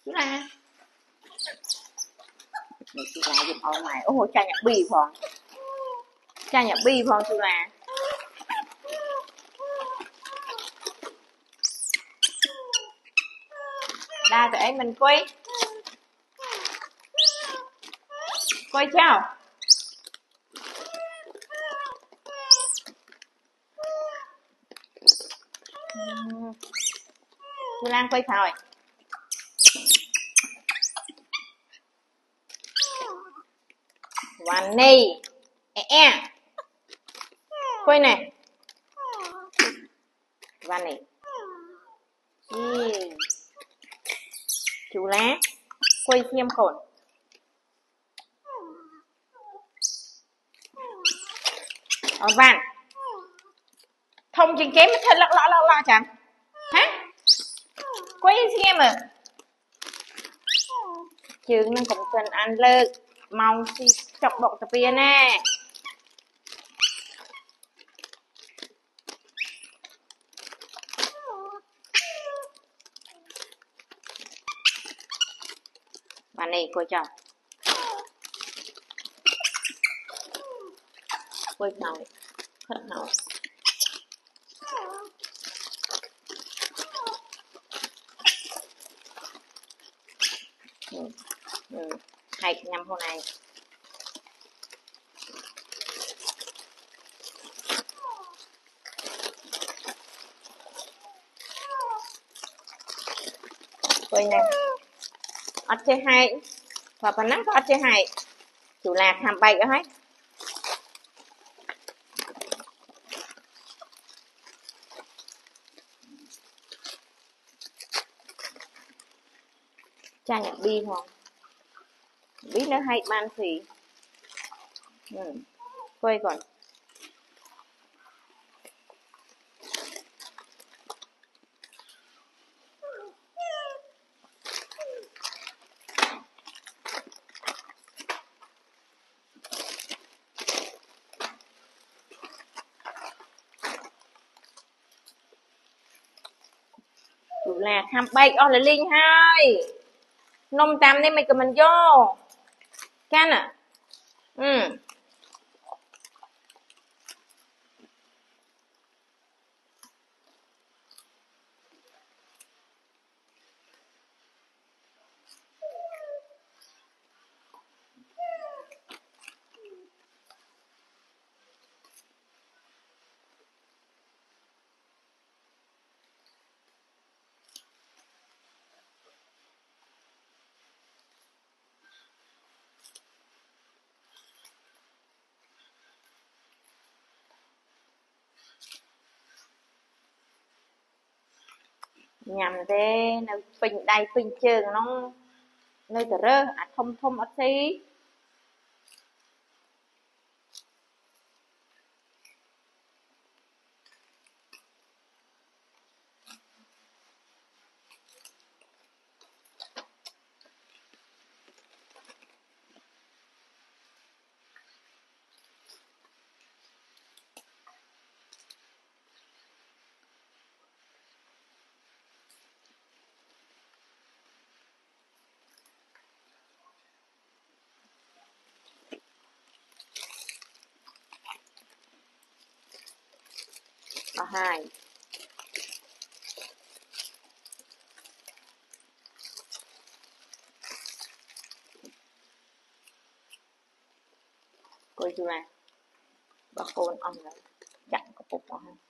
chú La chú La dùng ở ngoài ôi cha nhạc bì phong chú La đa tụi em mình quay chào chú Lan quay rồi Hoàn Ni quay nè Hoàn Ni chú Lá quay xem khổn Văn thông trình kém thật lọ chẳng hả quay xem mà chừng nó cũng cần ăn lơ mong si chọc bọc tập viên nè bạn này coi chồng quay nào khất nào hay nhằm hôm nay quay nè ở chơi hay và phần nắng có ở chơi hay chủ lạc hàm bay ở hết cha nhạc bi không biết nó hay ban gì quay còn chủ lạc hàm bay ở là linh hai nông tam nên mày cầm mình vô can à nhằm thế nó phình đầy phình trường nó nơi tờ rơ thông ở xí ở hai coi chú này bà con ông này chặn có phục vào hai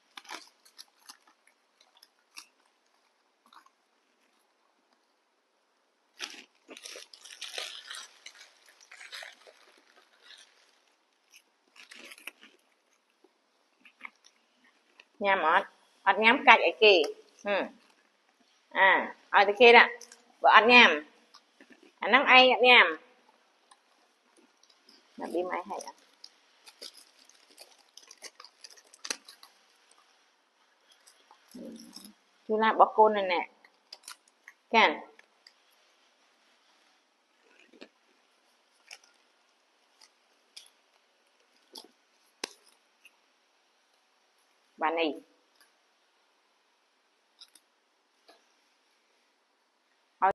nhằm ọt nhắm cạch ấy kì ở từ kia đó vợ ọt nhằm nắng ai ọt nhằm là đi máy hay à chú là bọc côn này nè can bạn này